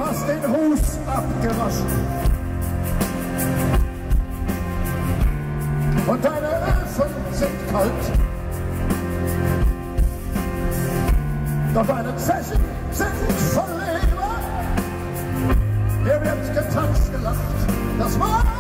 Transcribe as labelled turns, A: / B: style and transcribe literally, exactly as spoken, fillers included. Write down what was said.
A: hast den Ruß abgewaschen. Und deine Öfen sind kalt. Doch deine Zechen sind voll Leber. Hier wird getanzt, gelacht. Das war